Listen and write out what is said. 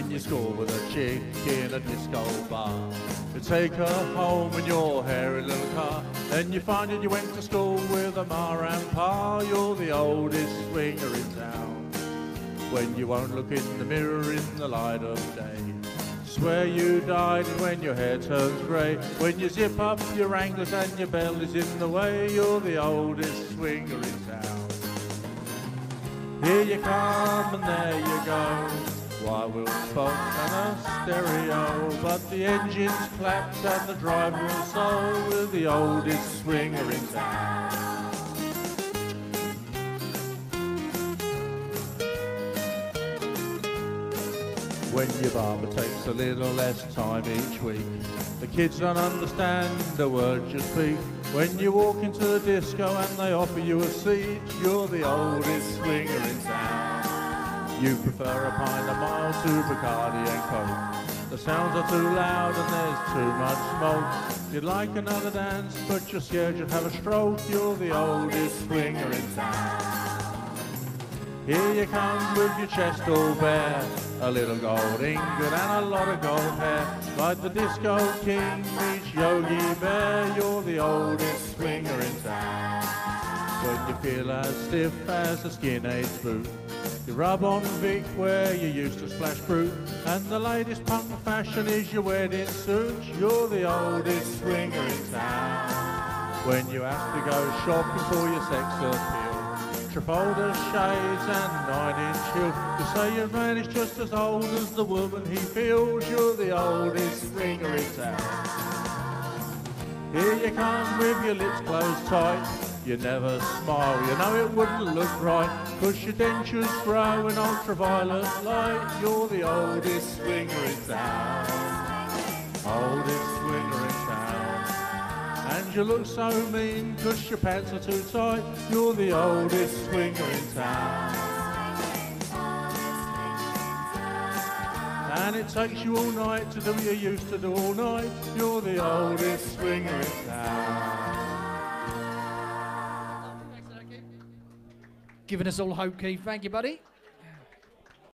when you score with a chick in a disco bar. You take her home in your hairy little car, then you find that you went to school with a ma and pa. You're the oldest swinger in town, when you won't look in the mirror in the light of day. Swear you died when your hair turns grey, when you zip up your wranglers and your belly's in the way. You're the oldest swinger in town. Here you come and there you go, why will spoke and a stereo, but the engine's clapped and the driver will soul. We're the oldest swinger in town. When your barber takes a little less time each week, the kids don't understand the words you speak. When you walk into the disco and they offer you a seat, you're the oldest swinger in town. You prefer a pint of mild to Bacardi and Coke. The sounds are too loud and there's too much smoke. You'd like another dance, but you're scared you'd have a stroke. You're the oldest swinger in town. Here you come with your chest all bare, a little gold ingot and a lot of gold hair. Like the disco king meets Yogi Bear, you're the oldest swinger in town. When you feel as stiff as a skinhead's boot, you rub on Vic where you used to splash fruit, and the latest punk fashion is your wedding suit. You're the oldest swinger in town. When you have to go shopping for your sex appeal, Trafalgar shades and 9-inch heel, you say your man is just as old as the woman he feels. You're the oldest swinger in town. Here you come with your lips closed tight, you never smile, you know it wouldn't look right, 'cause your dentures grow in ultraviolet light. You're the oldest swinger in town. Oldest swinger in town. And you look so mean 'cause your pants are too tight. You're the oldest swinger in town. And it takes you all night to do what you used to do all night. You're the oldest swinger in town. Giving us all hope, Keith. Thank you, buddy.